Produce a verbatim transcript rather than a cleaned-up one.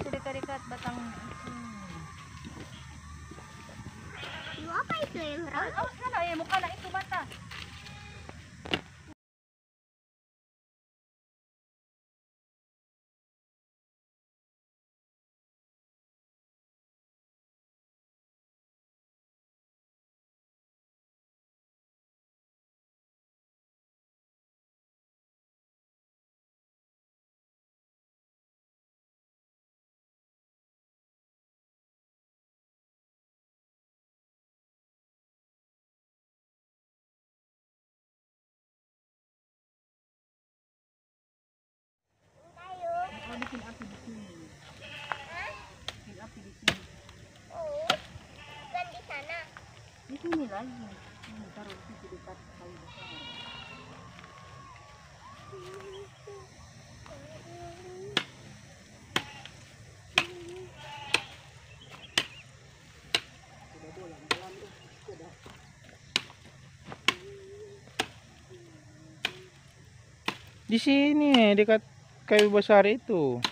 si dekat-dekat batang. Lu apa itu yang rawat? Awas na na, eh, mukha na itu bata. Oh, bikin api di sini. Bikin api di sini. Oh, bukan di sana. Di sini lagi. Ini taruh di situ dekat kayu besar. Di sini dekat kayu besar itu.